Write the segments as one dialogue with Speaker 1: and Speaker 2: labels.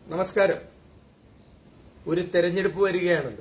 Speaker 1: നമസ്കാരം. ഒരു തെരഞ്ഞെടുപ്പ് വരികയാണല്ലോ.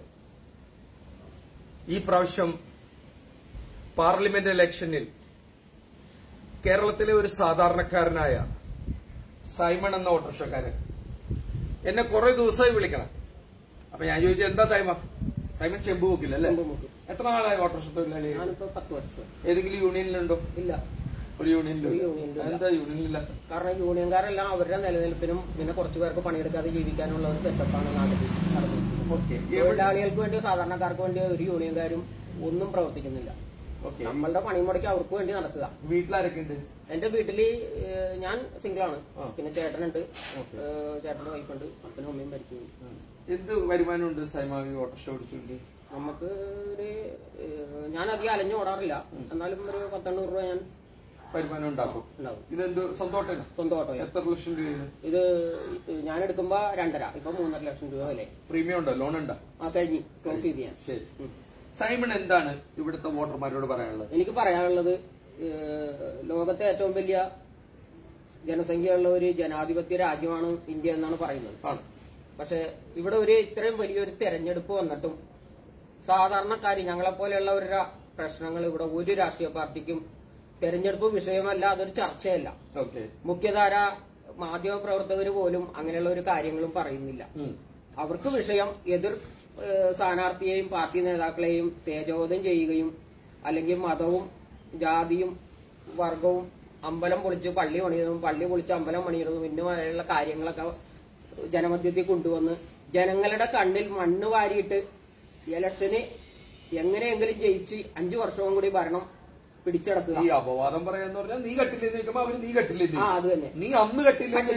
Speaker 1: ഈ പ്രാവശ്യം പാർലമെന്റ് ഇലക്ഷനിൽ കേരളത്തിലെ ഒരു സാധാരണക്കാരനായ സൈമൺ എന്ന ഓട്ടോറിക്ഷക്കാരൻ എന്നെ കുറെ ദിവസമായി വിളിക്കണം. അപ്പൊ ഞാൻ ചോദിച്ചു, എന്താ സൈമൺ ചെമ്പ് നോക്കില്ല അല്ലേ? എത്ര നാളായി ഓട്ടോറിക്ഷ തൊഴിലാളി?
Speaker 2: 10 വർഷം.
Speaker 1: ഏതെങ്കിലും യൂണിയനിലുണ്ടോ?
Speaker 2: ഇല്ല,
Speaker 1: ഒരു യൂണിയനിലും. എന്താ യൂണിയനിലില്ല?
Speaker 2: കാരണം യൂണിയൻകാരെല്ലാം അവരുടെ നിലനിൽപ്പിനും പിന്നെ കുറച്ചു പേർക്ക് പണിയെടുക്കാതെ ജീവിക്കാനുള്ള ഒരു സെറ്റപ്പാണ് നാട്ടിൽ നടന്നത്. തൊഴിലാളികൾക്ക് വേണ്ടി സാധാരണക്കാർക്ക് വേണ്ടി ഒരു യൂണിയൻകാരും ഒന്നും പ്രവർത്തിക്കുന്നില്ല. നമ്മളുടെ പണിമുടക്ക് അവർക്ക് വേണ്ടി നടക്കുക.
Speaker 1: വീട്ടിലാരൊക്കെ ഉണ്ട്?
Speaker 2: എന്റെ വീട്ടില് ഞാൻ സിംഗിളാണ്. പിന്നെ ചേട്ടനുണ്ട്, ചേട്ടന്റെ വൈഫുണ്ട്, അപ്പനും അമ്മയും മരിച്ചു.
Speaker 1: എന്ത് വരുമാനമുണ്ട് സൈമാവി ഓട്ടോറിക്ഷ ഓടിച്ചുകൊണ്ട്?
Speaker 2: നമുക്ക് ഒരു ഞാൻ അധികം അലഞ്ഞു ഓടാറില്ല, എന്നാലും ഒരു 10-800 രൂപ ഞാൻ
Speaker 1: വരുമാനം ഉണ്ടാക്കും. ഇതെന്ത് സ്വന്തം ഓട്ടോ? സ്വന്തം ഓട്ടോ. എത്ര ലക്ഷം രൂപ? ഇത്
Speaker 2: ഞാൻ എടുക്കുമ്പോ 2.5, ഇപ്പൊ 3.5 ലക്ഷം രൂപ വില.
Speaker 1: പ്രീമിയം ഉണ്ടോ? ലോൺ ഉണ്ടോ?
Speaker 2: കഴിഞ്ഞു, ക്ലോസ് ചെയ്ത് ഞാൻ.
Speaker 1: ശരി. സൈമൺ, എന്താണ് ഇവിടുത്തെ വോട്ടർമാരോട് പറയാനുള്ളത്?
Speaker 2: എനിക്ക് പറയാനുള്ളത്, ലോകത്തെ ഏറ്റവും വലിയ ജനസംഖ്യയുള്ള ഒരു ജനാധിപത്യ രാജ്യമാണ് ഇന്ത്യ എന്നാണ് പറയുന്നത്. പക്ഷെ ഇവിടെ ഒരു ഇത്രയും വലിയൊരു തെരഞ്ഞെടുപ്പ് വന്നിട്ടും സാധാരണക്കാരി ഞങ്ങളെപ്പോലെയുള്ളവരുടെ പ്രശ്നങ്ങൾ ഇവിടെ ഒരു രാഷ്ട്രീയ പാർട്ടിക്കും തെരഞ്ഞെടുപ്പ് വിഷയമല്ല, അതൊരു ചർച്ചയല്ല. മുഖ്യധാര മാധ്യമ പ്രവർത്തകർ പോലും അങ്ങനെയുള്ള ഒരു കാര്യങ്ങളും പറയുന്നില്ല. അവർക്ക് വിഷയം എതിർ സ്ഥാനാർത്ഥിയെയും പാർട്ടി നേതാക്കളെയും തേജോവധം ചെയ്യുകയും അല്ലെങ്കിൽ മതവും ജാതിയും വർഗവും അമ്പലം പൊളിച്ച് പള്ളി പണിയുന്നതും പള്ളി പൊളിച്ച് അമ്പലം പണിയുന്നതും ഇന്നുമായുള്ള കാര്യങ്ങളൊക്കെ ജനമധ്യത്തിൽ കൊണ്ടുവന്ന് ജനങ്ങളുടെ കണ്ണിൽ മണ്ണ് വാരിയിട്ട് ഇലക്ഷന് എങ്ങനെയെങ്കിലും ജയിച്ച് 5 വർഷവും കൂടി ഭരണം പിടിച്ചടക്കുക.
Speaker 1: ഈ അപവാദം പറയാന്ന് പറഞ്ഞാൽ നീ കട്ടില്ലെന്ന് ചോദിക്കുമ്പോ അവര് നീ കട്ടില്ലെന്ന്.
Speaker 2: അത് തന്നെ.
Speaker 1: നീ അന്ന് കട്ടില്ലെന്ന്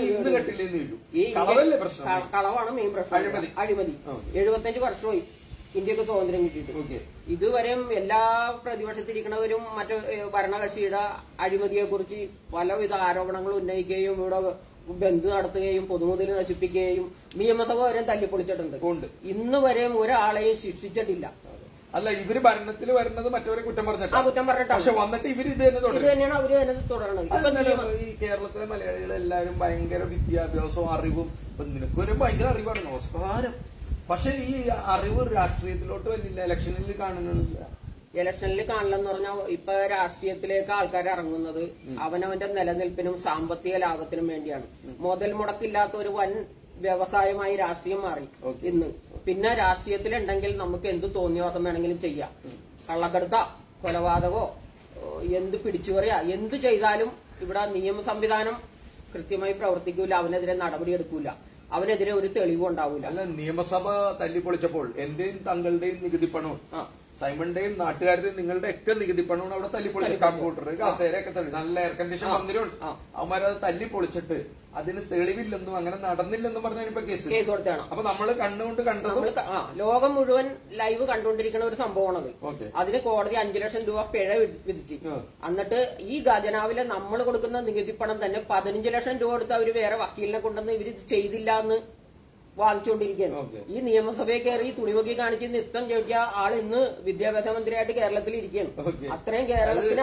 Speaker 2: കളവാണ് മെയിൻ പ്രശ്നം. അഴിമതി. 75 വർഷമായി ഇന്ത്യക്ക് സ്വാതന്ത്ര്യം കിട്ടിയിട്ട്. ഇതുവരെയും എല്ലാ പ്രതിപക്ഷത്തിരിക്കുന്നവരും മറ്റു ഭരണകക്ഷിയുടെ അഴിമതിയെ കുറിച്ച് പലവിധ ആരോപണങ്ങൾ ഉന്നയിക്കുകയും ഇവിടെ ബന്ദ് നടത്തുകയും പൊതുമുതൽ നശിപ്പിക്കുകയും നിയമസഭ വരെയും തല്ലിപ്പൊളിച്ചിട്ടുണ്ട്. ഇന്ന് വരെയും ഒരാളെയും ശിക്ഷിച്ചിട്ടില്ല.
Speaker 1: അല്ല, ഇവര് ഭരണത്തിൽ വരുന്നത് മറ്റവരെ കുറ്റം പറഞ്ഞിട്ടാണ്. പക്ഷെ വന്നിട്ട് ഇവര് ഇത്
Speaker 2: തന്നെയാണ് അവര് തന്നെ തുടർന്നത്.
Speaker 1: ഈ കേരളത്തിലെ മലയാളികളെല്ലാരും ഭയങ്കര വിദ്യാഭ്യാസവും അറിവും. നിനക്കൊരു ഭയങ്കര അറിവാണ്, നമസ്കാരം. പക്ഷെ ഈ അറിവ് രാഷ്ട്രീയത്തിലോട്ട് വരുന്നില്ല, ഇലക്ഷനിൽ കാണുന്നില്ല.
Speaker 2: ഇലക്ഷനിൽ കാണില്ലെന്ന് പറഞ്ഞാൽ ഇപ്പൊ രാഷ്ട്രീയത്തിലേക്ക് ആൾക്കാർ ഇറങ്ങുന്നത് അവനവന്റെ നിലനിൽപ്പിനും സാമ്പത്തിക ലാഭത്തിനും വേണ്ടിയാണ്. മുതൽ മുടക്കില്ലാത്ത ഒരു വൻ വ്യവസായമായി രാഷ്ട്രീയം മാറി ഇന്ന്. പിന്നെ രാഷ്ട്രീയത്തിലുണ്ടെങ്കിൽ നമുക്ക് എന്ത് തോന്നിയവാസം വേണമെങ്കിലും ചെയ്യാം. കള്ളക്കടത്ത, കൊലപാതകോ, എന്ത് പിടിച്ചുപറിയാ, എന്ത് ചെയ്താലും ഇവിടെ നിയമ സംവിധാനം കൃത്യമായി പ്രവർത്തിക്കൂല. അവനെതിരെ നടപടിയെടുക്കൂല, അവനെതിരെ ഒരു തെളിവും ഉണ്ടാവൂല.
Speaker 1: അല്ല, നിയമസഭ തല്ലിപ്പൊളിച്ചപ്പോൾ എന്റെയും തങ്ങളുടെയും നികുതി പണവും സൈമണിന്റെയും നാട്ടുകാരുടെയും നിങ്ങളുടെ ഒക്കെ നികുതി പണവും അവിടെ തല്ലിപ്പൊളിച്ചു. കമ്പ്യൂട്ടർ, കസേരയൊക്കെ തള്ളി, നല്ല എയർ കണ്ടീഷൻ മന്ദിരമുണ്ട്. അവന്മാരത് തല്ലിപ്പൊളിച്ചിട്ട് അതിന് തെളിവില്ലെന്നും അങ്ങനെ നടന്നില്ലെന്നും പറഞ്ഞാൽ ഇപ്പൊ കേസ്
Speaker 2: കൊടുത്താണ്.
Speaker 1: അപ്പൊ നമ്മള് കണ്ണുകൊണ്ട് കണ്ടത്
Speaker 2: ലോകം മുഴുവൻ ലൈവ് കണ്ടുകൊണ്ടിരിക്കുന്ന ഒരു സംഭവമാണത്. അതിന് കോടതി 5 ലക്ഷം രൂപ പിഴ വിധിച്ചു. എന്നിട്ട് ഈ ഖജനാവിലെ നമ്മൾ കൊടുക്കുന്ന നികുതി പണം തന്നെ 15 ലക്ഷം രൂപ കൊടുത്ത് അവര് വേറെ വക്കീലിനെ കൊണ്ടുവന്ന് ഇവര് ചെയ്തില്ല എന്ന് വാദിച്ചുകൊണ്ടിരിക്കുകയാണ്. ഈ നിയമസഭയെ കയറി തുണിമുക്കി കാണിച്ച് നൃത്തം ചവിട്ടിയ ആൾ ഇന്ന് വിദ്യാഭ്യാസ മന്ത്രിയായിട്ട് കേരളത്തിൽ ഇരിക്കുകയാണ്. അത്രയും കേരളത്തിന്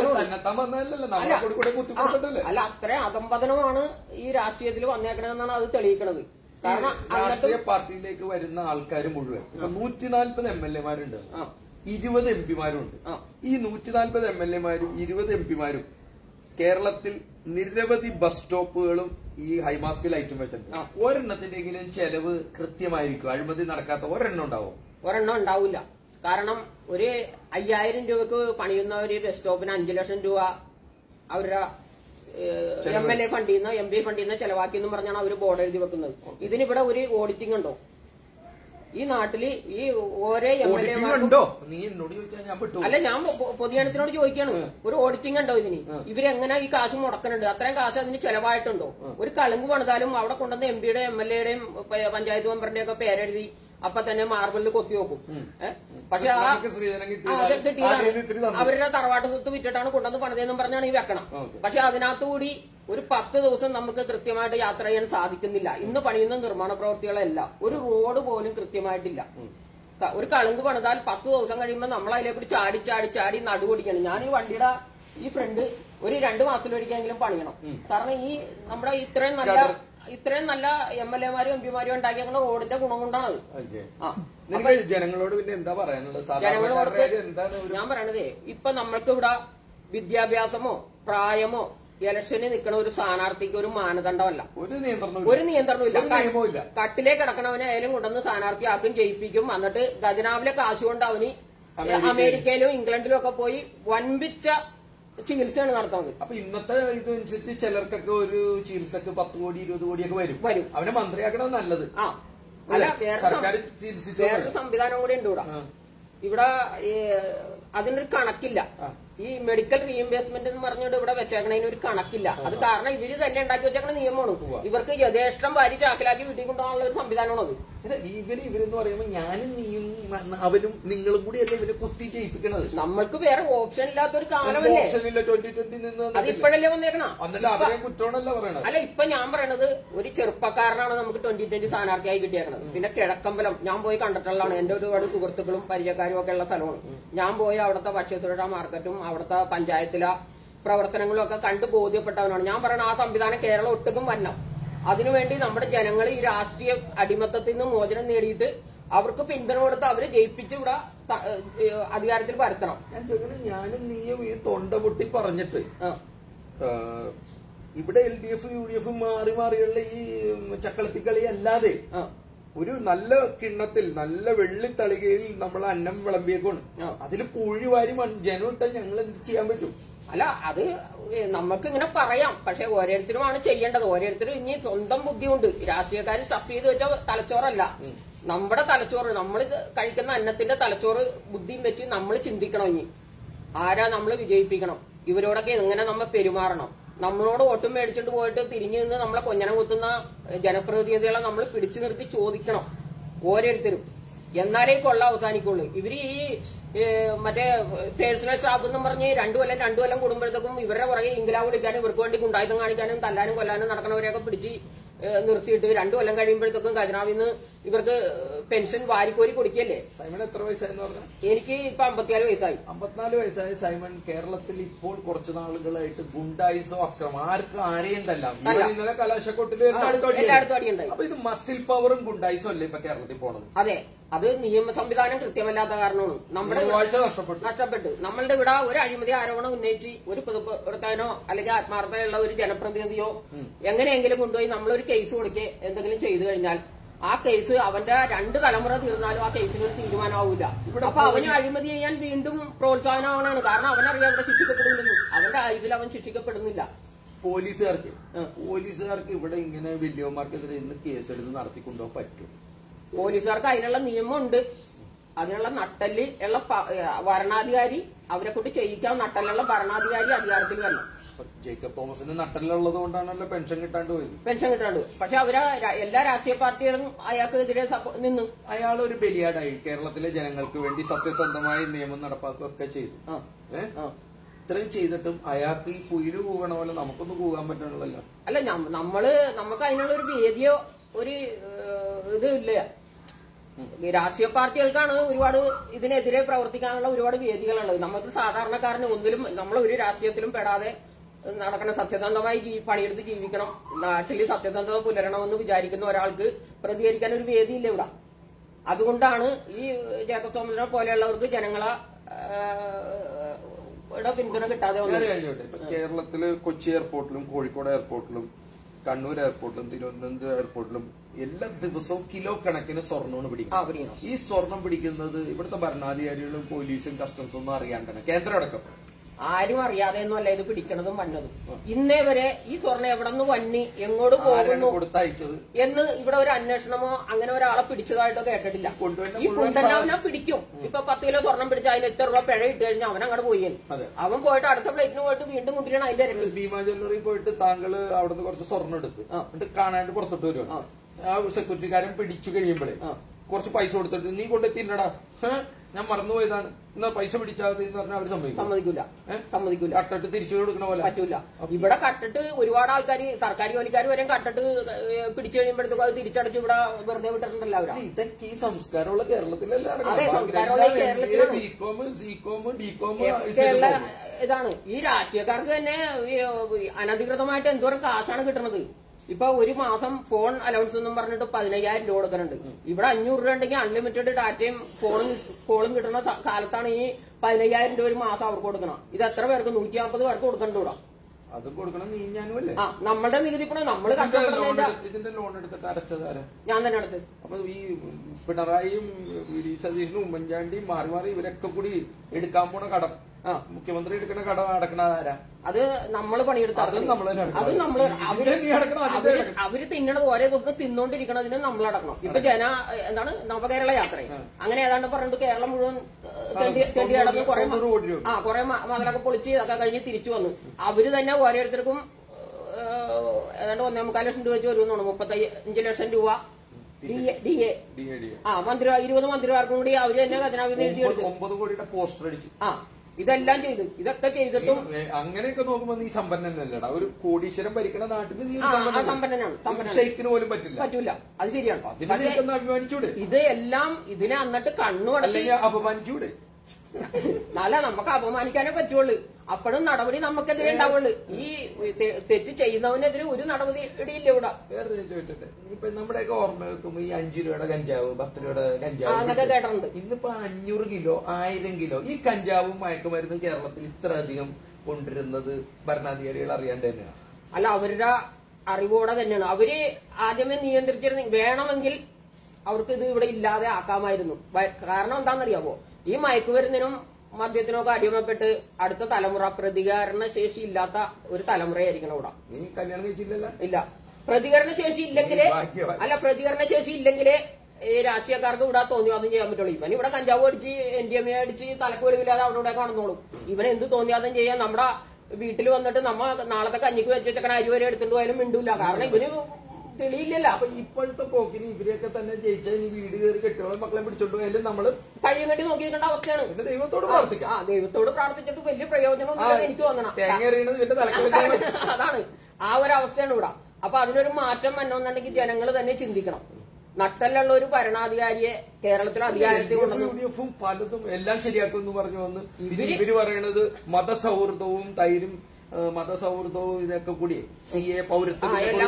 Speaker 2: അല്ല, അത്രയും അധംപതനമാണ് ഈ രാഷ്ട്രീയത്തിൽ വന്നേക്കണമെന്നാണ് അത് തെളിയിക്കുന്നത്. കാരണം
Speaker 1: രാഷ്ട്രീയ പാർട്ടിയിലേക്ക് വരുന്ന ആൾക്കാർ മുഴുവൻ 140 MLA-മാരുണ്ട്, 20 MP-മാരുണ്ട്. ഈ 140 MLA-മാരും 20 MP-മാരും കേരളത്തിൽ നിരവധി ബസ് സ്റ്റോപ്പുകളും ഈ ഹൈമാസ്ക് ലൈറ്റും വെച്ചിട്ടുണ്ട്. ഒരെണ്ണത്തിന്റെങ്കിലും ചെലവ് കൃത്യമായിരിക്കും. അഴിമതി നടക്കാത്ത ഒരെണ്ണം
Speaker 2: ഉണ്ടാവില്ല. കാരണം ഒരു 5000 രൂപക്ക് പണിയുന്ന ഒരു ബസ് സ്റ്റോപ്പിന് 5 ലക്ഷം രൂപ അവരുടെ MLA ഫണ്ടിൽ നിന്ന് MP ഫണ്ടിൽ നിന്ന് ചെലവാക്കി എന്ന് പറഞ്ഞാണ് അവര് ബോർഡ് എഴുതി വെക്കുന്നത്. ഇതിനിവിടെ ഒരു ഓഡിറ്റിംഗ് ഉണ്ടോ ഈ നാട്ടില്? ഈ ഓരോ
Speaker 1: MLA-മാരുണ്ടോ?
Speaker 2: അല്ല, ഞാൻ പൊതുജനത്തിനോട് ചോദിക്കാണ്, ഒരു ഓഡിറ്റിംഗ് ഉണ്ടോ ഇതിന്? ഇവരെങ്ങനെ ഈ കാശ് മുടക്കുന്നുണ്ട്? അത്രയും കാശ് അതിന് ചെലവായിട്ടുണ്ടോ? ഒരു കലുങ്ക് പണിതാലും അവിടെ കൊണ്ടുവന്ന MP-യുടെ MLA-യുടെയും പഞ്ചായത്ത് മെമ്പറിന്റെ ഒക്കെ പേരെഴുതി അപ്പൊ തന്നെ മാർബിളിൽ കൊത്തി വെക്കും. പക്ഷെ അവരുടെ തറവാട്ട് സ്വത്ത് വിറ്റിട്ടാണ് കൊണ്ടുവന്ന് പണിതെന്നും പറഞ്ഞാണ് ഈ വെക്കണം. പക്ഷെ അതിനകത്തുകൂടി ഒരു 10 ദിവസം നമുക്ക് കൃത്യമായിട്ട് യാത്ര ചെയ്യാൻ സാധിക്കുന്നില്ല. ഇന്ന് പണിയുന്ന നിർമ്മാണ പ്രവൃത്തികളെല്ലാം ഒരു റോഡ് പോലും കൃത്യമായിട്ടില്ല. ഒരു കലുങ്ക് പണിതാൽ 10 ദിവസം കഴിയുമ്പോൾ നമ്മൾ അതിലേക്കൂടി ചാടി ചാടി ചാടി നടുപൊടിക്കണം. ഞാൻ ഈ വണ്ടിയുടെ ഈ ഫ്രണ്ട് ഒരു 2 മാസത്തിലൊരിക്കെങ്കിലും പണിയണം. കാരണം ഈ നമ്മുടെ ഇത്രയും നല്ല ഇത്രയും നല്ല MLA-മാരും MP-മാരും ഉണ്ടാക്കിയ റോഡിന്റെ ഗുണം കൊണ്ടാണ്.
Speaker 1: ജനങ്ങളോട് പിന്നെ എന്താ പറയാനുള്ളത്?
Speaker 2: ജനങ്ങളോട് ഞാൻ പറയണതേ, ഇപ്പൊ നമ്മൾക്ക് ഇവിടെ വിദ്യാഭ്യാസമോ പ്രായമോ ഇലക്ഷന് നിൽക്കുന്ന ഒരു സ്ഥാനാർത്ഥിക്ക് ഒരു മാനദണ്ഡമല്ല, ഒരു നിയന്ത്രണമില്ല. കട്ടിലേ കിടക്കണവനെ ആയാലും കൊണ്ടുവന്ന് സ്ഥാനാർത്ഥിയാക്കും, ജയിപ്പിക്കും. എന്നിട്ട് ഖജനാവിലെ കാശുകൊണ്ട് അവന് അമേരിക്കയിലും ഇംഗ്ലണ്ടിലും ഒക്കെ പോയി വൻപിച്ച ചികിത്സയാണ് നടത്തുന്നത്.
Speaker 1: അപ്പൊ ഇന്നത്തെ ഇതനുസരിച്ച് ചിലർക്കൊക്കെ ഒരു ചികിത്സക്ക് 10 കോടി 20 കോടിയൊക്കെ വരും. അവനെ മന്ത്രിയാക്കണം നല്ലത്.
Speaker 2: അല്ല, വേറൊരു സംവിധാനം കൂടി ഉണ്ട് ഇവിടെ. അതിനൊരു കണക്കില്ല. ഈ മെഡിക്കൽ റീഇംബേഴ്സ്മെന്റ് എന്ന് പറഞ്ഞുകൊണ്ട് ഇവിടെ വെച്ചേക്കണതിന് ഒരു കണക്കില്ല. അത് കാരണം ഇവര് തന്നെ ഉണ്ടാക്കി വെച്ചേക്കണ നിയമമാണ്. ഇവർക്ക് യഥേഷ്ടം വാരി ചാക്കിലാക്കി വീട്ടിൽ കൊണ്ടുപോകാനുള്ള ഒരു സംവിധാനമാണ് അത്.
Speaker 1: ഇവരെന്ന് പറയുമ്പോൾ ഞാനും നീയും അവനും നിങ്ങളും കൂടിയല്ലേ ഇവരെ കുത്തി ചെയ്യിപ്പിക്കണത്.
Speaker 2: നമ്മൾക്ക് വേറെ ഓപ്ഷൻ ഇല്ലാത്തൊരു കാലമല്ലേ.
Speaker 1: 2020 നിന്ന്
Speaker 2: അത് ഇപ്പോഴല്ലേ വന്നേക്കണം.
Speaker 1: അല്ല,
Speaker 2: ഇപ്പൊ ഞാൻ പറയണത് ഒരു ചെറുപ്പക്കാരനാണ് നമുക്ക് 2020 സ്ഥാനാർത്ഥിയായി കിട്ടിയേക്കണത്. പിന്നെ കിഴക്കമ്പലം ഞാൻ പോയി കണ്ടിട്ടുള്ളതാണ്. എന്റെ ഒരുപാട് സുഹൃത്തുക്കളും പരിചയക്കാരും ഒക്കെ ഉള്ള സ്ഥലമാണ്. ഞാൻ പോയി അവിടുത്തെ ഭക്ഷ്യസുരക്ഷാ മാർക്കറ്റും അവിടുത്തെ പഞ്ചായത്തിലെ പ്രവർത്തനങ്ങളും ഒക്കെ കണ്ടു ബോധ്യപ്പെട്ടവനാണ്. ഞാൻ പറയണ ആ സംവിധാനം കേരളം ഒട്ടുക്കും വരണം. അതിനുവേണ്ടി നമ്മുടെ ജനങ്ങൾ ഈ രാഷ്ട്രീയ അടിമത്തത്തിൽ നിന്ന് മോചനം നേടിയിട്ട് അവർക്ക് പിന്തുണ കൊടുത്ത് അവരെ ജയിപ്പിച്ച് ഇവിടെ അധികാരത്തിൽ വരുത്തണം.
Speaker 1: ഞാനും നീയും ഈ തൊണ്ട പൊട്ടി പറഞ്ഞിട്ട് ഇവിടെ LDF UDF മാറി മാറിയുള്ള ഈ ചക്കളത്തിക്കളി അല്ലാതെ ഒരു നല്ല കിണ്ണത്തിൽ നല്ല വെള്ളിത്തളികയിൽ നമ്മൾ അന്നം വിളമ്പിയേക്കാണ്. അതിൽ പൂഴി വാരി ജനം ഇട്ടാൽ ഞങ്ങൾ എന്ത് ചെയ്യാൻ പറ്റും?
Speaker 2: അല്ല, അത് നമുക്ക് ഇങ്ങനെ പറയാം. പക്ഷെ ഓരോരുത്തരുമാണ് ചെയ്യേണ്ടത്. ഓരോരുത്തരും ഇനി സ്വന്തം ബുദ്ധിയുണ്ട്. രാഷ്ട്രീയക്കാർ സ്റ്റഫ് ചെയ്ത് വെച്ച തലച്ചോറല്ല നമ്മുടെ തലച്ചോറ്. നമ്മൾ കഴിക്കുന്ന അന്നത്തിന്റെ തലച്ചോറ് ബുദ്ധിയും വെച്ച് നമ്മൾ ചിന്തിക്കണം. ഇനി ആരാ നമ്മൾ വിജയിപ്പിക്കണം, ഇവരോടൊക്കെ എങ്ങനെ നമ്മൾ പെരുമാറണം, നമ്മളോട് വോട്ടും മേടിച്ചിട്ട് പോയിട്ട് തിരിഞ്ഞു നിന്ന് നമ്മളെ കൊഞ്ഞനം കുത്തുന്ന ജനപ്രതിനിധികളെ നമ്മൾ പിടിച്ചു നിർത്തി ചോദിക്കണം ഓരോരുത്തരും. എന്നാലേ കൊള്ള അവസാനിക്കുള്ളൂ. ഇവര് ഈ മറ്റേ പേഴ്സണൽ സ്റ്റാഫ് എന്നും പറഞ്ഞ് 2 കൊല്ലം കൂടുമ്പോഴത്തേക്കും ഇവരുടെ പുറകെ ഇംഗ്ലാവ് വിളിക്കാനും ഇവർക്ക് വേണ്ടി ഗുണ്ടായുധം കാണിക്കാനും തല്ലാനും കൊല്ലാനും നടക്കുന്നവരെയൊക്കെ പിടിച്ച് നിർത്തിയിട്ട് 2 കൊല്ലം കഴിയുമ്പോഴത്തേക്കും ഖജനാവിന്ന് ഇവർക്ക് പെൻഷൻ വാരിക്കോരി കൊടുക്കല്ലേ.
Speaker 1: സൈമൺ എത്ര വയസ്സായെന്ന് പറഞ്ഞാൽ?
Speaker 2: എനിക്ക് ഇപ്പൊ 54 വയസ്സായി.
Speaker 1: 54 വയസ്സായ സൈമൺ കേരളത്തിൽ ഇപ്പോൾ കുറച്ചു നാളുകളായിട്ട് ഗുണ്ടായിസോ അക്രമം ആരെയും തല്ലാം. ഇന്നലെ കലാശക്കൊട്ടില്
Speaker 2: എല്ലായിടത്തും അടിയുണ്ടായി.
Speaker 1: അപ്പൊ ഇത് മസിൽ പവറും ഗുണ്ടായിസോ അല്ലേ ഇപ്പൊ കേരളത്തിൽ പോണത്?
Speaker 2: അതെ, അത് നിയമ സംവിധാനം കൃത്യമല്ലാത്ത കാരണമാണ്. നമ്മുടെ നഷ്ടപ്പെട്ടു. നമ്മളുടെ ഇവിടെ ഒരു അഴിമതി ആരോപണം ഉന്നയിച്ച് ഒരു പൊതുപ്രവർത്തകനോ അല്ലെങ്കിൽ ആത്മാർത്ഥതയുള്ള ഒരു ജനപ്രതിനിധിയോ എങ്ങനെയെങ്കിലും കൊണ്ടുപോയി നമ്മളൊരു കേസ് കൊടുക്കുക എന്തെങ്കിലും ചെയ്തു കഴിഞ്ഞാൽ ആ കേസ് അവന്റെ 2 തലമുറ തീർന്നാലും ആ കേസിനൊരു തീരുമാനമാവില്ല. അപ്പൊ അവന് അഴിമതി ചെയ്യാൻ വീണ്ടും പ്രോത്സാഹനമാണ്. കാരണം അവനറിയാം അവിടെ ശിക്ഷിക്കപ്പെടുന്നില്ല. അവന്റെ ആയുസിൽ അവൻ ശിക്ഷിക്കപ്പെടുന്നില്ല.
Speaker 1: പോലീസുകാർക്ക് ഇവിടെ ഇങ്ങനെ വലിയമാർക്കെതിരെ ഇന്ന് കേസെടുത്ത് നടത്തിക്കൊണ്ടുപോകാൻ പറ്റും.
Speaker 2: പോലീസുകാർക്ക് അതിനുള്ള നിയമമുണ്ട്. അതിനുള്ള നട്ടല് ഉള്ള ഭരണാധികാരി അവരെ കൊണ്ട് ചെയ്യിക്കാൻ നട്ടലുള്ള ഭരണാധികാരി അധികാരത്തിൽ വരണം.
Speaker 1: ജേക്കബ് തോമസിന് നട്ടലുള്ളത് കൊണ്ടാണല്ലോ പെൻഷൻ കിട്ടാണ്ട് പോയത്.
Speaker 2: പക്ഷെ അവര് എല്ലാ രാഷ്ട്രീയ പാർട്ടികളും അയാൾക്കെതിരെ നിന്നു.
Speaker 1: അയാൾ ഒരു ബലിയാടായി. കേരളത്തിലെ ജനങ്ങൾക്ക് വേണ്ടി സത്യസന്ധമായി നിയമം നടപ്പാക്കുകയൊക്കെ ചെയ്തു. ഇത്രയും ചെയ്തിട്ടും അയാൾക്ക് ഈ കുയില് കൂകണ പോലെ നമുക്കൊന്നും കൂകാൻ പറ്റണല്ലോ.
Speaker 2: അല്ല, നമുക്ക് അതിനുള്ള ഒരു വേദിയോ ഒരു ഇത് ഇല്ല. രാഷ്ട്രീയ പാർട്ടികൾക്കാണ് ഒരുപാട് ഇതിനെതിരെ പ്രവർത്തിക്കാനുള്ള ഒരുപാട് വേദികളുള്ളത്. നമുക്ക് സാധാരണക്കാരന് ഒന്നിലും നമ്മൾ ഒരു രാഷ്ട്രീയത്തിലും പെടാതെ നടക്കണം. സത്യസന്ധമായി പണിയെടുത്ത് ജീവിക്കണം. നാട്ടിൽ സത്യസന്ധത പുലരണമെന്ന് വിചാരിക്കുന്ന ഒരാൾക്ക് പ്രതികരിക്കാൻ ഒരു വേദിയില്ല ഇവിടെ. അതുകൊണ്ടാണ് ഈ ജേക്കബ് തോമസിനെ പോലെയുള്ളവർക്ക് ജനങ്ങളെ പിന്തുണ കിട്ടാതെ വന്നത്.
Speaker 1: കേരളത്തില് കൊച്ചി എയർപോർട്ടിലും കോഴിക്കോട് എയർപോർട്ടിലും കണ്ണൂർ എയർപോർട്ടിലും തിരുവനന്തപുരം എയർപോർട്ടിലും എല്ലാ ദിവസവും കിലോ കണക്കിന് സ്വർണ്ണമാണ് പിടിക്കുന്നത്. ഈ സ്വർണം പിടിക്കുന്നത് ഇവിടുത്തെ ഭരണാധികാരികളും പോലീസും കസ്റ്റംസും ഒന്നും അറിയാണ്ടാണ്, കേന്ദ്രം അടക്കം.
Speaker 2: ആരും അറിയാതെ ഒന്നുമല്ല ഇത് പിടിക്കണതും വന്നതും. ഇന്നേ വരെ ഈ സ്വർണ്ണം എവിടെ നിന്ന് വന്നി എങ്ങോട്ട് പോകുന്നു
Speaker 1: കൊടുത്തയച്ചത് എന്ന്
Speaker 2: ഇവിടെ ഒരു അന്വേഷണമോ അങ്ങനെ ഒരാളെ പിടിച്ചതായിട്ടോ കേട്ടിട്ടില്ല. ഈ കൊണ്ടുവന്നവനെ പിടിക്കും. ഇപ്പൊ 10 കിലോ സ്വർണം പിടിച്ച അതിന് എത്ര രൂപ പിഴ ഇട്ട് കഴിഞ്ഞാൽ അവൻ അങ്ങോട്ട് പോയി. അവൻ പോയിട്ട് അടുത്ത ഫ്ലൈറ്റിന് പോയിട്ട് വീണ്ടും കൊണ്ടുവരണം. അതിന്റെ ഇരട്ടി.
Speaker 1: ഭീമാ ജ്വല്ലറി പോയിട്ട് താങ്കള് അവിടുന്ന് കുറച്ച് സ്വർണ്ണം എടുത്ത് എന്നിട്ട് കാണാണ്ട് പുറത്തോട്ട് വരുവാണ്. ആ സെക്യൂരിറ്റിക്കാരൻ പിടിച്ചു കഴിയുമ്പോഴേ കുറച്ച് പൈസ കൊടുത്തിട്ട് നീ കൊണ്ടെത്തിണ്ടടാ, ഞാൻ മറന്നുപോയതാണ്, എന്നാ പൈസ പിടിച്ചാൽ എന്ന് പറഞ്ഞാൽ അവർ
Speaker 2: സമ്മതിക്കൂല.
Speaker 1: കട്ടിട്ട് തിരിച്ചു കൊടുക്കണ പോലെ
Speaker 2: പറ്റൂല. ഇവിടെ കട്ടിട്ട് ഒരുപാട് ആൾക്കാർ സർക്കാർ ജോലിക്കാർ വരെ കട്ടിട്ട് പിടിച്ചു കഴിയുമ്പോഴത്തേക്കും അത് തിരിച്ചടച്ച് ഇവിടെ വെറുതെ വിട്ടിട്ടുണ്ടല്ലോ അവരാ.
Speaker 1: ഇതൊക്കെ ഈ സംസ്കാരമുള്ള കേരളത്തിലല്ല. ബികോം സികോം ഡികോം
Speaker 2: ഇതാണ്. ഈ രാഷ്ട്രീയക്കാർക്ക് തന്നെ അനധികൃതമായിട്ട് എന്തോരം കാശാണ് കിട്ടുന്നത്. ഇപ്പൊ ഒരു മാസം ഫോൺ അലവൻസ് എന്നും പറഞ്ഞിട്ട് 15,000 രൂപ കൊടുക്കുന്നുണ്ട്. ഇവിടെ 500 രൂപ ഉണ്ടെങ്കിൽ അൺലിമിറ്റഡ് ഡാറ്റയും കോളും കിട്ടുന്ന കാലത്താണ് ഈ 15,000 രൂപ ഒരു മാസം അവർക്ക് കൊടുക്കണം. ഇത് എത്ര പേർക്ക് 150 പേർക്ക് കൊടുക്കണ്ടൂടാ.
Speaker 1: അത് കൊടുക്കണം. നീ ഞാനും അല്ലേ?
Speaker 2: ആ, നമ്മളുടെ നികുതി പണം നമ്മള് കഷ്ടപ്പെടുന്നില്ല.
Speaker 1: ഇതിന്റെ ലോൺ എടുത്തിട്ട് അടച്ചതാരാ?
Speaker 2: ഞാൻ തന്നെ അടുത്ത്.
Speaker 1: അപ്പൊ ഈ പിണറായിയും സതീശനും ഉമ്മൻചാണ്ടിയും മാറി മാറി ഇവരൊക്കെ കൂടി എടുക്കാൻ പോണ കടം, മുഖ്യമന്ത്രി എടുക്കുന്ന കടം അടക്കണ ആരാ? അത്
Speaker 2: നമ്മള് പണിയെടുത്ത അത് നമ്മള് അവര് തിന്നണത് ഓരോ ദിവസം തിന്നോണ്ടിരിക്കണതിന് നമ്മൾ അടക്കണം. ഇപ്പൊ എന്താണ് നവകേരള യാത്ര അങ്ങനെ ഏതാണ്ട് പറഞ്ഞിട്ട് കേരളം മുഴുവൻ തെണ്ടി അടന്ന് കുറെ മകളൊക്കെ പൊളിച്ച് ഇതൊക്കെ കഴിഞ്ഞ് തിരിച്ചു വന്നു. അവര് തന്നെ ഓരോരുത്തർക്കും ഏതാണ്ട് 1.25 ലക്ഷം രൂപ വെച്ച് വരുമെന്നാണ്. 35 ലക്ഷം രൂപ DA. മന്ത്രി 20 മന്ത്രിമാർക്കും കൂടി അവര് തന്നെ ഖജനാവിൽ നിന്ന് എഴുതിയെടുത്തു.
Speaker 1: 9 കോടിയുടെ പോസ്റ്റർ അടിച്ചു.
Speaker 2: ഇതെല്ലാം ചെയ്തു. ഇതൊക്കെ ചെയ്തിട്ടും
Speaker 1: അങ്ങനെയൊക്കെ നോക്കുമ്പോ നീ സമ്പന്നനല്ലടാ. ഒരു കോടീശ്വരം ഭരിക്കുന്ന നാട്ടിൽ നീ
Speaker 2: സമ്പന്നനാണ്.
Speaker 1: ഷെയ്ക്കിന് പോലും പറ്റൂല.
Speaker 2: അത് ശരിയാണ്.
Speaker 1: അഭിമാനിച്ചൂടെ?
Speaker 2: ഇത് എല്ലാം ഇതിനെ എന്നിട്ട് കണ്ണുടച്ച്
Speaker 1: അപമാനിച്ചൂടെ?
Speaker 2: നല്ല നമുക്ക് അപമാനിക്കാനേ പറ്റുള്ളൂ. അപ്പോഴും നടപടി നമുക്കെതിരെ ഉണ്ടാവുള്ളൂ. ഈ തെറ്റ് ചെയ്യുന്നവനെതിരെ ഒരു നടപടി ഇല്ല ഇവിടെ.
Speaker 1: വേറെ ചോദിച്ചോട്ടെ, ഇപ്പൊ നമ്മുടെയൊക്കെ ഓർമ്മ വെക്കുമ്പോ ഈ 5 രൂപയുടെ കഞ്ചാവ്, 10 രൂപയുടെ കഞ്ചാവ്
Speaker 2: അതൊക്കെ കേട്ടിട്ടുണ്ട്.
Speaker 1: ഇന്നിപ്പോ 500 കിലോ 1000 കിലോ ഈ കഞ്ചാവും മയക്കുമരുന്നും കേരളത്തിൽ ഇത്ര അധികം കൊണ്ടുവരുന്നത് ഭരണാധികാരികൾ അറിയാണ്ട് തന്നെയാണ്.
Speaker 2: അല്ല, അവരുടെ അറിവോടെ തന്നെയാണ്. അവര് ആദ്യമേ നിയന്ത്രിച്ചിരുന്ന വേണമെങ്കിൽ അവർക്ക് ഇത് ഇവിടെ ഇല്ലാതെ ആക്കാമായിരുന്നു. കാരണം എന്താണെന്നറിയാവോ? ഈ മയക്കുമരുന്നിനും മദ്യത്തിനൊക്കെ അടിമപ്പെട്ട് അടുത്ത തലമുറ പ്രതികരണ ശേഷി ഇല്ലാത്ത ഒരു തലമുറയായിരിക്കണം ഇവിടെ.
Speaker 1: നീ കല്യാണം കഴിച്ചില്ലല്ലോ?
Speaker 2: ഇല്ല. പ്രതികരണ ശേഷി ഇല്ലെങ്കിലേ ഈ രാഷ്ട്രീയക്കാർക്ക് ഇവിടെ തോന്നിയാതും ചെയ്യാൻ പറ്റുള്ളൂ. ഇവൻ ഇവിടെ കഞ്ചാവ് അടിച്ച് NDMA അടിച്ച് തലക്ക് വെളിവില്ലാതെ അവിടെ ഇവിടെ കാണുന്നോളും. ഇവൻ എന്ത് തോന്നിയാതും ചെയ്യാൻ നമ്മുടെ വീട്ടിൽ വന്നിട്ട് നമ്മ നാളത്തെ കഞ്ഞിക്ക് വെച്ചേക്കണ അരി വരെ എടുത്തിട്ട് പോയാലും മിണ്ടൂല. കാരണം ഇവന് തെളിയില്ലല്ലോ.
Speaker 1: അപ്പൊ ഇപ്പോഴത്തെ പോക്കിന് ഇവരെയൊക്കെ തന്നെ ജയിച്ചാൽ ഇനി വീട് കയറി കെട്ടിയോളം മക്കളെ പിടിച്ചോണ്ട് പോയാലും നമ്മള്
Speaker 2: കഴിയും കെട്ടി നോക്കിയിരിക്കേണ്ട അവസ്ഥയാണ്.
Speaker 1: ദൈവത്തോട് പ്രാർത്ഥിക്കാം.
Speaker 2: ദൈവത്തോട് പ്രാർത്ഥിച്ചിട്ട് വലിയ പ്രയോജനം എനിക്ക് തോന്നണം.
Speaker 1: തേങ്ങ എറിയണത് ഇവന്റെ തലക്ക്
Speaker 2: അതാണ് ആ ഒരു അവസ്ഥയാണ് ഇവിടെ. അപ്പൊ അതിനൊരു മാറ്റം വരണമെന്നുണ്ടെങ്കിൽ ജനങ്ങൾ തന്നെ ചിന്തിക്കണം. നട്ടലുള്ള ഒരു ഭരണാധികാരിയെ കേരളത്തിലെ അധികാരത്തിൽ
Speaker 1: UDF പലതും എല്ലാം ശരിയാക്കുമെന്ന് പറഞ്ഞു വന്ന് ഇവര് പറയണത് മതസൗഹൃദവും തൈരും മതസൗഹൃദവും ഇതൊക്കെ കൂടി CA പൗരത്വം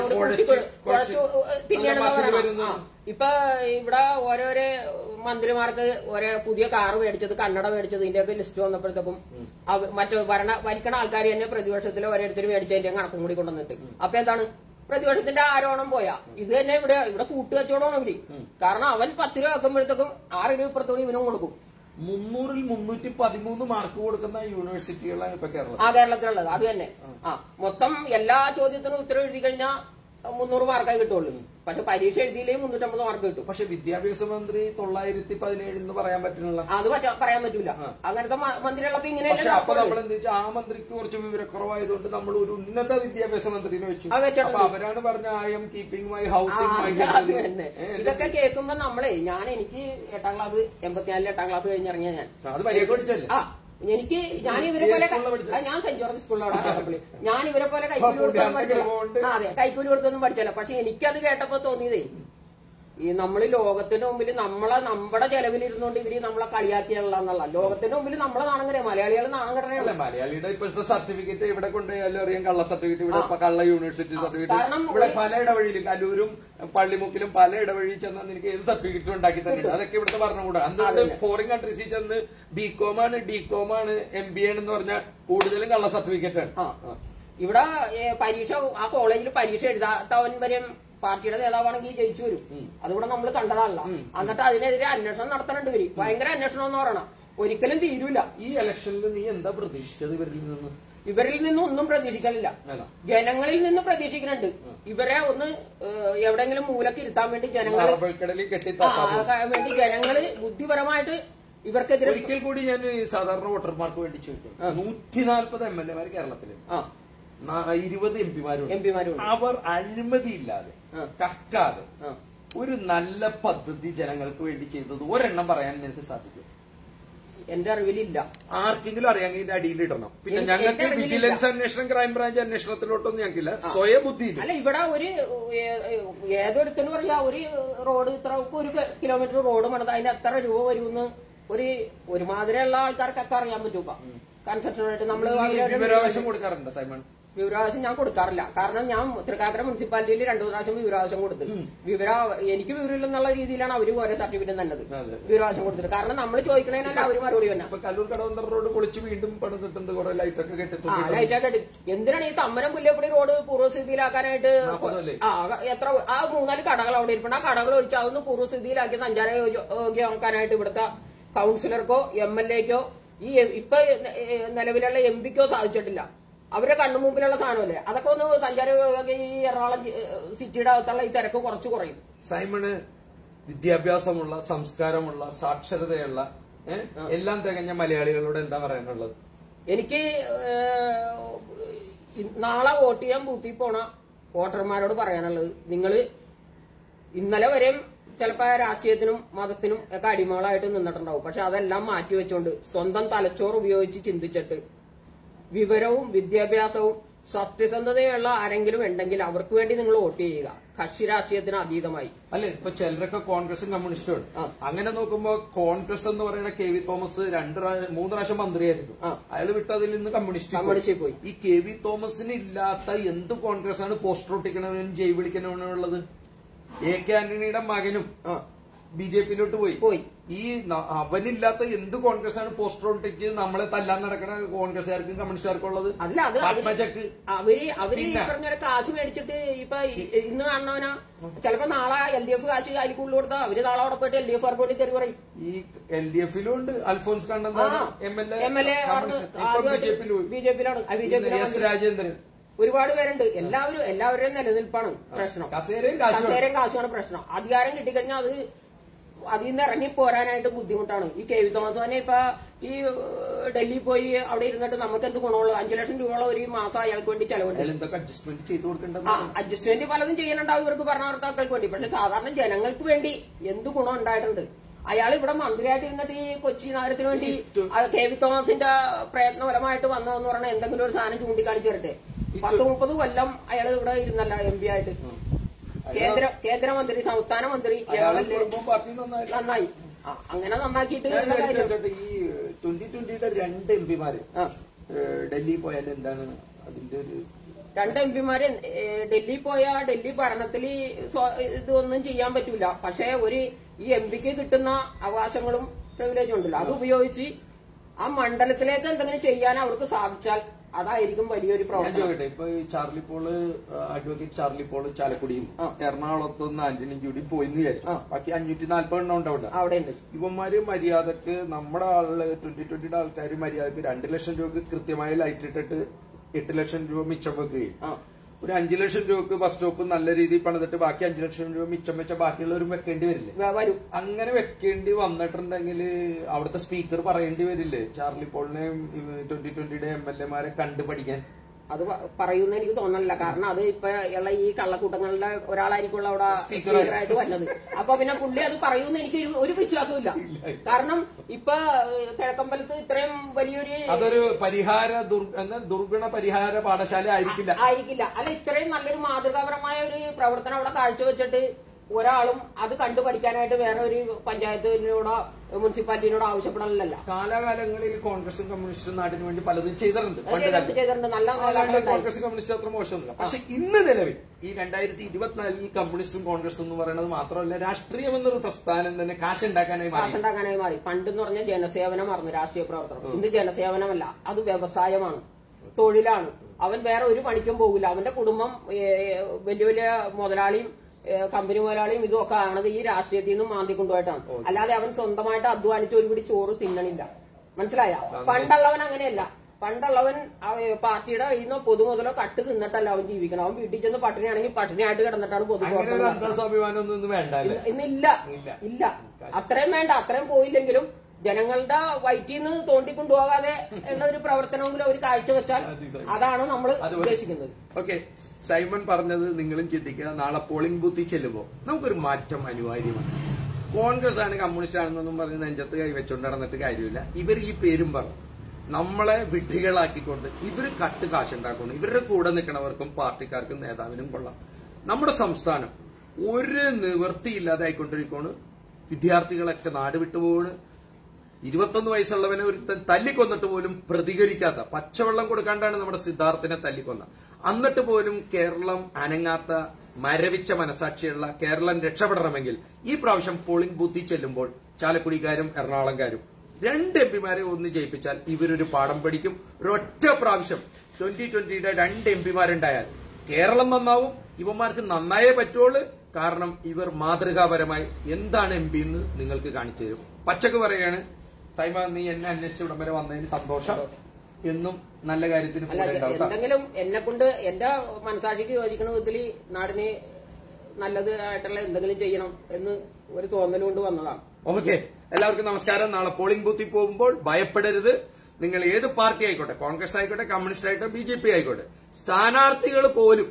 Speaker 2: ഇപ്പൊ ഇവിടെ ഓരോരോ മന്ത്രിമാർക്ക് ഓരോ പുതിയ കാറ് മേടിച്ചത്, കണ്ണട മേടിച്ചത്, ഇതിന്റെയൊക്കെ ലിസ്റ്റ് വന്നപ്പോഴത്തേക്കും മറ്റു ഭരിക്കണ ആൾക്കാർ തന്നെ പ്രതിപക്ഷത്തിലെ ഓരോരുത്തർ മേടിച്ചതിന്റെ കണക്കും കൂടി കൊണ്ടുവന്നിട്ട് അപ്പൊ എന്താണ് പ്രതിപക്ഷത്തിന്റെ ആരോപണം പോയാ ഇത് തന്നെ ഇവിടെ കൂട്ടുകച്ചവടമാണ് അവര്. കാരണം അവൻ 10 രൂപ വെക്കുമ്പോഴത്തേക്കും 6 രൂപ ഇപ്പുറത്തോടെ ഇവനും കൊടുക്കും.
Speaker 1: 300-ൽ 313 മാർക്ക് കൊടുക്കുന്ന യൂണിവേഴ്സിറ്റികളാണ് ഇപ്പൊ
Speaker 2: കേരളത്തിലുള്ളത്. അത് തന്നെ മൊത്തം എല്ലാ ചോദ്യത്തിനും ഉത്തരം എഴുതി കഴിഞ്ഞാൽ 300 മാർക്കായി കിട്ടുള്ളൂ. പക്ഷെ പരീക്ഷ എഴുതിയില്ലെങ്കിൽ 350 മാർക്ക് കിട്ടും.
Speaker 1: പക്ഷെ വിദ്യാഭ്യാസ മന്ത്രി 917 എന്ന് പറയാൻ പറ്റില്ല.
Speaker 2: അത് പറയാൻ പറ്റൂല. അങ്ങനത്തെ മന്ത്രികളൊക്കെ ഇങ്ങനെ.
Speaker 1: അപ്പൊ നമ്മൾ എന്താ വെച്ചാൽ ആ മന്ത്രിക്ക് കുറച്ച് വിവരക്കുറവായതുകൊണ്ട് നമ്മൾ ഒരു ഉന്നത വിദ്യാഭ്യാസ മന്ത്രിനെ വെച്ചു. അപ്പൊ അവരാണ് പറഞ്ഞ I'm keeping my housing.
Speaker 2: ഇതൊക്കെ കേൾക്കുമ്പോ നമ്മളെ എനിക്ക് 8ാം ക്ലാസ് 84 8ാം ക്ലാസ് കഴിഞ്ഞിറങ്ങിയ ഞാൻ
Speaker 1: അത് പരീക്ഷ പഠിച്ചല്ലേ.
Speaker 2: ഞാൻ ഇവരെ പോലെ ഞാൻ സെന്റ് ജോർജ് സ്കൂളിലാണ്. ഞാൻ ഇവരെ പോലെ കൈക്കൂലി കൊടുത്തൊന്നും പഠിച്ചില്ല. അതെ, കൈക്കൂലി കൊടുത്തൊന്നും പഠിച്ചില്ല. പക്ഷെ എനിക്കത് കേട്ടപ്പോ തോന്നിയതേ ഈ നമ്മള് ലോകത്തിന്റെ മുമ്പിൽ നമ്മുടെ ചെലവിലിരുന്നോണ്ട് ഇവര് നമ്മളെ കളിയാക്കിയുള്ള ലോകത്തിന്റെ മുമ്പിൽ നമ്മളെ നാണം കെടുക. മലയാളികൾ നാണം കെടണല്ല.
Speaker 1: മലയാളിയുടെ ഇപ്പോഴത്തെ സർട്ടിഫിക്കറ്റ് ഇവിടെ കൊണ്ടുപോയാലും അറിയാം കള്ള സർട്ടിഫിക്കറ്റ്, ഇവിടെ കള്ള യൂണിവേഴ്സിറ്റി സർട്ടിഫിക്കറ്റ്. ഇവിടെ പല ഇടവഴിയിലും കല്ലൂരും പള്ളിമുക്കിലും പല ഇടവഴി ചെന്നാൽ നിനക്ക് ഏത് സർട്ടിഫിക്കറ്റും ഉണ്ടാക്കി തരുന്നുണ്ട്. അതൊക്കെ ഇവിടുത്തെ ഭരണകൂടം. അതുകൊണ്ട് ഫോറിൻ കൺട്രീസിൽ ചെന്ന് BCom ആണ് DCom ആണ് MBA എന്ന് പറഞ്ഞാൽ കൂടുതലും കള്ള സർട്ടിഫിക്കറ്റ് ആണ്.
Speaker 2: ഇവിടെ പരീക്ഷ ആ കോളേജിൽ പരീക്ഷ എഴുതാത്തവൻ വരെ പാർട്ടിയുടെ നേതാവാണെങ്കിൽ ജയിച്ചു വരും. അതുകൂടെ നമ്മൾ കണ്ടതാണല്ലോ. എന്നിട്ട് അതിനെതിരെ അന്വേഷണം നടത്തണുണ്ട് ഇവര്. ഭയങ്കര അന്വേഷണം എന്ന് പറയണം. ഒരിക്കലും തീരൂല.
Speaker 1: ഈ ഇലക്ഷനിൽ നീ എന്താ പ്രതീക്ഷിച്ചത്
Speaker 2: ഇവരിൽ നിന്ന് ഒന്നും പ്രതീക്ഷിക്കാനില്ല. ജനങ്ങളിൽ നിന്ന് പ്രതീക്ഷിക്കുന്നുണ്ട്. ഇവരെ ഒന്ന് എവിടെയെങ്കിലും മൂലക്ക് ഇരുത്താൻ വേണ്ടി ജനങ്ങള് ബുദ്ധിപരമായിട്ട് ഇവർക്കെതിരെ.
Speaker 1: ഒരിക്കൽ കൂടി ഞാൻ സാധാരണ വോട്ടർമാർക്ക് വേണ്ടി ചോദിക്കും. 140 MLA കേരളത്തില് 20 എംപിമാരുണ്ട്. അവർ അഴിമതിയില്ലാതെ കക്കാതെ ഒരു നല്ല പദ്ധതി ജനങ്ങൾക്ക് വേണ്ടി ചെയ്തത് ഒരെണ്ണം പറയാൻ എനിക്ക് സാധിക്കും?
Speaker 2: എന്റെ അറിവിലില്ല.
Speaker 1: ആർക്കെങ്കിലും അറിയാമെങ്കിൽ ഇതിന്റെ അടിയിലിടണം. പിന്നെ ഞങ്ങൾക്ക് വിജിലൻസ് അന്വേഷണം, ക്രൈംബ്രാഞ്ച് അന്വേഷണത്തിലോട്ടൊന്നും ഞങ്ങൾക്കില്ല. സ്വയം ബുദ്ധിയില്ല.
Speaker 2: അല്ല, ഇവിടെ ഒരു ഏതൊരുത്തനും പറയാ ഒരു റോഡ് ഇത്ര 1 കിലോമീറ്റർ റോഡ് പണിത് അതിന് എത്ര രൂപ വരുമെന്ന് ഒരുമാതിരിയുള്ള ആൾക്കാർക്കൊക്കെ അറിയാൻ പറ്റൂപ്പ. കൺസെപ്ഷനായിട്ട് നമ്മള്
Speaker 1: വിവരാവകാശം കൊടുക്കാറുണ്ട് സൈമൺ?
Speaker 2: വിവരാവകാശം ഞാൻ കൊടുക്കാറില്ല. കാരണം ഞാൻ തൃക്കാക്കര മുനിസിപ്പാലിറ്റിയിൽ 2 പ്രാവശ്യം വിവരാവകാശം കൊടുത്തു. എനിക്ക് വിവരമില്ലെന്നുള്ള രീതിയിലാണ് അവര് ഓരോ സർട്ടിഫിക്കറ്റ് തന്നത് വിവരാവകാശം കൊടുത്തിട്ട്. കാരണം നമ്മൾ ചോദിക്കണേനല്ല അവര് മറുപടി തന്നെ.
Speaker 1: കല്ലൂർ കടവന്തർ റോഡ് പൊളിച്ച് വീണ്ടും പണിതിട്ടുണ്ട്, കുറെ ലൈറ്റൊക്കെ കെട്ടി.
Speaker 2: ലൈറ്റൊക്കെ കെട്ടി. എന്തിനാണ് ഈ തമ്മനം പുല്ലപ്പടി റോഡ് പൂർവ്വസ്ഥിതിയിലാക്കാനായിട്ട്? എത്ര 3-4 കടകൾ അവിടെ ഇരിപ്പുണ്ട്. ആ കടകൾ ഒഴിച്ച് അതൊന്ന് പൂർവ്വസ്ഥിതിയിലാക്കി സഞ്ചാര യോഗ്യമാക്കാനായിട്ട് ഇവിടുത്തെ കൌൺസിലർക്കോ MLAക്കോ ഈ ഇപ്പൊ നിലവിലുള്ള MPക്കോ സാധിച്ചിട്ടില്ല. അവരുടെ കണ്ണുമുമ്പിലുള്ള സാധനമല്ലേ അതൊക്കെ ഒന്ന് സഞ്ചാര ഈ എറണാകുളം സിറ്റിയുടെ അകത്തുള്ള ഈ തിരക്ക് കുറച്ച് കുറയും.
Speaker 1: സൈമണ് വിദ്യാഭ്യാസമുള്ള, സംസ്കാരമുള്ള, സാക്ഷരതയുള്ള എല്ലാം തികഞ്ഞ മലയാളികളോട് എന്താ പറയാനുള്ളത്?
Speaker 2: എനിക്ക് നാളെ വോട്ട് ചെയ്യാൻ ബൂത്തിൽ പോണ വോട്ടർമാരോട് പറയാനുള്ളത്, നിങ്ങള് ഇന്നലെ വരെയും ചിലപ്പോ രാഷ്ട്രീയത്തിനും മതത്തിനും ഒക്കെ അടിമകളായിട്ട് നിന്നിട്ടുണ്ടാവും. പക്ഷെ അതെല്ലാം മാറ്റിവെച്ചുകൊണ്ട് സ്വന്തം തലച്ചോറ് ഉപയോഗിച്ച് ചിന്തിച്ചിട്ട് വിവരവും വിദ്യാഭ്യാസവും സത്യസന്ധതയുള്ള ആരെങ്കിലും ഉണ്ടെങ്കിൽ അവർക്ക് വേണ്ടി നിങ്ങൾ വോട്ട് ചെയ്യുക, കക്ഷി രാഷ്ട്രീയത്തിന് അതീതമായി.
Speaker 1: അല്ലെ, ഇപ്പൊ ചിലരൊക്കെ കോൺഗ്രസും കമ്മ്യൂണിസ്റ്റും അങ്ങനെ നോക്കുമ്പോ കോൺഗ്രസ് എന്ന് പറയുന്ന KV തോമസ് 2-3 പ്രാവശ്യം മന്ത്രിയായിരുന്നു. അയാൾ വിട്ടതിൽ നിന്ന് കമ്മ്യൂണിസ്റ്റ് പോയി. ഈ KV തോമസിന് ഇല്ലാത്ത എന്ത് കോൺഗ്രസ് ആണ് പോസ്റ്റർ ഒട്ടിക്കണവനും ജയ് വിളിക്കണവനുള്ളത്? AK ആന്റണിയുടെ മകനും BJPയിലോട്ട് പോയി. ഈ അവനില്ലാത്ത എന്ത് കോൺഗ്രസ് ആണ് പോസ്റ്റർ ഒട്ടിച്ച് നമ്മളെ തല്ലാൻ നടക്കണ കോൺഗ്രസ്സുകാർക്കും കമ്മ്യൂണിസ്റ്റുകാർക്കും ഉള്ളത്?
Speaker 2: അല്ല, അത് അവര് പറഞ്ഞ കാശ് മേടിച്ചിട്ട് ഇപ്പൊ ഇന്ന് കാണുന്നവനാ ചിലപ്പോ നാളെ LDF കാശ് അതിൽ കൊടുത്താൽ അവര് നാളെ അവിടെ പോയിട്ട് LDF പോയിട്ട് തെറി പറയും.
Speaker 1: ഈ LDFിലുണ്ട് അൽഫോൻസ് കണ്ണന്താനം MLA
Speaker 2: BJPയിലാണ്.
Speaker 1: രാജേന്ദ്രൻ,
Speaker 2: ഒരുപാട് പേരുണ്ട്. എല്ലാവരുടെയും നിലനിൽപ്പാണ് പ്രശ്നം. കസേരയും കാശുമാണ് പ്രശ്നം. അധികാരം കിട്ടിക്കഴിഞ്ഞാൽ അത് അതിൽ നിന്ന് ഇറങ്ങി പോരാനായിട്ട് ബുദ്ധിമുട്ടാണ്. ഈ KV തോമസ് തന്നെ ഇപ്പൊ ഈ ഡൽഹി പോയി അവിടെ ഇരുന്നിട്ട് നമുക്ക് എന്ത് ഗുണമുള്ളൂ? 5 ലക്ഷം രൂപയോളം ഒരു മാസം അയാൾക്ക് വേണ്ടി ചെലവുണ്ട്. അഡ്ജസ്റ്റ്മെന്റ് പലതും ചെയ്യാനുണ്ടാവും ഇവർക്ക് ഭരണകർത്താക്കൾക്ക് വേണ്ടി. പക്ഷെ സാധാരണ ജനങ്ങൾക്ക് വേണ്ടി എന്ത് ഗുണം ഉണ്ടായിട്ടുണ്ട്? അയാൾ ഇവിടെ മന്ത്രിയായിട്ട് ഇരുന്നിട്ട് ഈ കൊച്ചി നഗരത്തിന് വേണ്ടി KV തോമസിന്റെ പ്രയത്നപരമായിട്ട് വന്നതെന്ന് പറഞ്ഞാൽ എന്തെങ്കിലും ഒരു സാധനം ചൂണ്ടിക്കാണിച്ചു തരട്ടെ. 10-30 കൊല്ലം അയാൾ ഇവിടെ ഇരുന്നല്ല MP ആയിട്ട്. കേന്ദ്രമന്ത്രി, സംസ്ഥാന മന്ത്രി, നന്നായി. അങ്ങനെ നന്നാക്കിയിട്ട്
Speaker 1: ഈ 2020 2 MPമാര് ഡൽഹി പോയാൽ എന്താണ് അതിന്റെ ഒരു?
Speaker 2: 2 MPമാര് ഡൽഹി പോയാ ഡൽഹി ഭരണത്തിൽ ഇതൊന്നും ചെയ്യാൻ പറ്റൂല. പക്ഷെ ഈ MPക്ക് കിട്ടുന്ന അവകാശങ്ങളും പ്രിവിലേജും ഉണ്ടല്ലോ, അത് ഉപയോഗിച്ച് ആ മണ്ഡലത്തിലേക്ക് എന്തെങ്കിലും ചെയ്യാൻ അവർക്ക് സാധിച്ചാൽ അതായിരിക്കും വലിയൊരു പ്രവർത്തനം.
Speaker 1: ഇപ്പൊ അഡ്വക്കേറ്റ് ചാർലി പോള് ചാലക്കുടിയും എറണാകുളത്ത് നിന്ന് ആന്റണി ജൂഡിയും പോയിന്ന് വിചാരിച്ചു. ബാക്കി 540 എണ്ണം ഉണ്ട് അവിടെ. ഇവന്മാര് മര്യാദക്ക് നമ്മുടെ 2020 ആൾക്കാർ മര്യാദക്ക് 2 ലക്ഷം രൂപക്ക് കൃത്യമായി ലൈറ്റ് ഇട്ടിട്ട് 8 ലക്ഷം രൂപ മിച്ചം വെക്കുകയും ഒരു 5 ലക്ഷം രൂപക്ക് ബസ് സ്റ്റോപ്പ് നല്ല രീതിയിൽ പണിതിട്ട് ബാക്കി 5 ലക്ഷം രൂപ മിച്ചം വെച്ച ബാക്കിയുള്ളവരും വെക്കേണ്ടി വരില്ലേ? അങ്ങനെ വെക്കേണ്ടി വന്നിട്ടുണ്ടെങ്കിൽ അവിടുത്തെ സ്പീക്കർ പറയേണ്ടി വരില്ലേ ചാർലി പോളിനെയും 2020 MLAമാരെ കണ്ടുപഠിക്കാൻ?
Speaker 2: അത് പറയുന്ന എനിക്ക് തോന്നണില്ല. കാരണം അത് ഇപ്പൊ ഉള്ള ഈ കള്ളക്കൂട്ടങ്ങളുടെ ഒരാളായിരിക്കും അവിടെ സ്പീക്കറായിട്ട് വന്നത്. അപ്പൊ പിന്നെ പുള്ളി അത് പറയുമെന്ന് എനിക്ക് ഒരു വിശ്വാസമില്ല. കാരണം ഇപ്പൊ കിഴക്കമ്പലത്ത് ഇത്രയും വലിയൊരു
Speaker 1: അതൊരു ദുർഗുണ പരിഹാര പാഠശാല ആയിരിക്കില്ല.
Speaker 2: അല്ല, ഇത്രയും നല്ലൊരു മാതൃകാപരമായ ഒരു പ്രവർത്തനം അവിടെ കാഴ്ചവെച്ചിട്ട് ഒരാളും അത് കണ്ടു പഠിക്കാനായിട്ട് വേറെ ഒരു പഞ്ചായത്തിനോടോ മുനിസിപ്പാലിറ്റിനോടോ ആവശ്യപ്പെടാനല്ല.
Speaker 1: കാലാകാലങ്ങളിൽ കോൺഗ്രസും കമ്മ്യൂണിസ്റ്റും നാടിന് വേണ്ടി പലതും ചെയ്തിട്ടുണ്ട്.
Speaker 2: നല്ല
Speaker 1: കോൺഗ്രസും കമ്മ്യൂണിസ്റ്റും അത്ര മോശമൊന്നുമില്ല. പക്ഷെ ഇന്ന് നിലവിൽ ഈ 2024 ഈ കമ്മ്യൂണിസ്റ്റും കോൺഗ്രസും എന്ന് പറയുന്നത് മാത്രമല്ല, രാഷ്ട്രീയം എന്നൊരു പ്രസ്ഥാനം തന്നെ കാശുണ്ടാക്കാനായി
Speaker 2: മാറി. പണ്ടെന്ന് പറഞ്ഞ ജനസേവനമായിരുന്നു രാഷ്ട്രീയ പ്രവർത്തനം. ഇന്ന് ജനസേവനമല്ല, അത് വ്യവസായമാണ്, തൊഴിലാണ്. അവൻ വേറെ ഒരു പണിക്കും പോകില്ല. അവന്റെ കുടുംബം വലിയ വലിയ മുതലാളിയും കമ്പനി മുതലാളിയും ഇതൊക്കെ ആണത് ഈ രാഷ്ട്രീയത്തിൽ നിന്നും മാന്തി കൊണ്ടുപോയിട്ടാണ്. അല്ലാതെ അവൻ സ്വന്തമായിട്ട് അധ്വാനിച്ച് ഒരു പിടി ചോറ് തിന്നണില്ല. മനസ്സിലായ? പണ്ടുള്ളവൻ അങ്ങനെയല്ല. പണ്ടുള്ളവൻ പാർട്ടിയുടെ കയ്യിൽ നിന്നോ പൊതുമുതലോ കട്ട് തിന്നിട്ടല്ല അവൻ ജീവിക്കണം. അവൻ വീട്ടിൽ ചെന്ന് പട്ടിണിയാണെങ്കിൽ പട്ടിണിയായിട്ട് കിടന്നിട്ടാണ് ഇന്നില്ല. അത്രയും വേണ്ട. അത്രയും പോയില്ലെങ്കിലും ജനങ്ങളുടെ വയറ്റിൽ നിന്ന് തോണ്ടിക്കൊണ്ടുപോകാതെ ഉള്ള ഒരു പ്രവർത്തനമെങ്കിലും അവർ കാഴ്ചവെച്ചാൽ അതാണ് നമ്മൾ ഉദ്ദേശിക്കുന്നത്.
Speaker 1: ഓക്കെ, സൈമൺ പറഞ്ഞത് നിങ്ങളും ചിന്തിക്കുക. നാളെ പോളിംഗ് ബൂത്തിൽ ചെല്ലുമ്പോൾ നമുക്കൊരു മാറ്റം അനിവാര്യമാണ്. കോൺഗ്രസ് ആണ് കമ്മ്യൂണിസ്റ്റ് ആണെന്നൊന്നും പറഞ്ഞ് നെഞ്ചത്ത് കൈവച്ചുകൊണ്ട് നടന്നിട്ട് കാര്യമില്ല. ഇവർ ഈ പേരും പറഞ്ഞു നമ്മളെ വിഡ്ഢികളാക്കിക്കൊണ്ട് ഇവര് കട്ട് കാശുണ്ടാക്കുന്നു. ഇവരുടെ കൂടെ നിൽക്കണവർക്കും പാർട്ടിക്കാർക്കും നേതാവിനും കൊള്ളാം. നമ്മുടെ സംസ്ഥാനം ഒരു നിവൃത്തിയില്ലാതെ ആയിക്കൊണ്ടിരിക്കുകയാണ്. വിദ്യാർത്ഥികളൊക്കെ നാട് വിട്ടുപോണ്. 21 വയസ്സുള്ളവനെ ഒരു തല്ലിക്കൊന്നിട്ട് പോലും പ്രതികരിക്കാത്ത, പച്ചവെള്ളം കൊടുക്കാണ്ടാണ് നമ്മുടെ സിദ്ധാർത്ഥിനെ തല്ലിക്കൊന്ന. എന്നിട്ട് പോലും കേരളം അനങ്ങാത്ത മരവിച്ച മനസാക്ഷിയുള്ള കേരളം രക്ഷപ്പെടണമെങ്കിൽ ഈ പ്രാവശ്യം പോളിംഗ് ബൂത്തിൽ ചെല്ലുമ്പോൾ ചാലക്കുടിക്കാരും എറണാകുളംകാരും 2 എംപിമാരെ ഒന്ന് ജയിപ്പിച്ചാൽ ഇവരൊരു പാഠം പഠിക്കും. ഒരൊറ്റ പ്രാവശ്യം 2020യുടെ 2 എംപിമാരുണ്ടായാൽ കേരളം നന്നാവും. ഇവന്മാർക്ക് നന്നായേ പറ്റുള്ളൂ. കാരണം ഇവർ മാതൃകാപരമായി എന്താണ് എംപി എന്ന് നിങ്ങൾക്ക് കാണിച്ചു തരും. പച്ചക്ക് പറയാണ്, സൈമ നീ എന്നെ അന്വേഷിച്ച് ഇവിടം വരെ വന്നതിന് സന്തോഷം. എന്നും നല്ല കാര്യത്തിന്
Speaker 2: എന്തെങ്കിലും എന്നെ കൊണ്ട് എന്റെ മനസാക്ഷിക്ക് യോജിക്കണ വിധത്തിൽ നാടിന് നല്ലതായിട്ടുള്ള എന്തെങ്കിലും ചെയ്യണം എന്ന് ഒരു തോന്നലുകൊണ്ട് വന്നതാണ്.
Speaker 1: ഓക്കെ, എല്ലാവർക്കും നമസ്കാരം. നാളെ പോളിംഗ് ബൂത്തിൽ പോകുമ്പോൾ ഭയപ്പെടരുത്. നിങ്ങൾ ഏത് പാർട്ടി ആയിക്കോട്ടെ, കോൺഗ്രസ് ആയിക്കോട്ടെ, കമ്മ്യൂണിസ്റ്റ് ആയിക്കോട്ടെ, BJP ആയിക്കോട്ടെ, സ്ഥാനാർത്ഥികൾ പോലും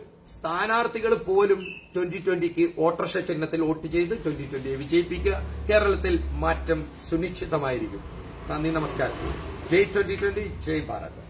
Speaker 1: 2020ക്ക് ഓട്ടോറിക്ഷ ചിഹ്നത്തിൽ വോട്ട് ചെയ്ത് 2020 വിജയിപ്പിക്കുക. കേരളത്തിൽ മാറ്റം സുനിശ്ചിതമായിരിക്കും. നന്ദി, നമസ്കാരം. ജയ് 2020, ജയ് ഭാരത്.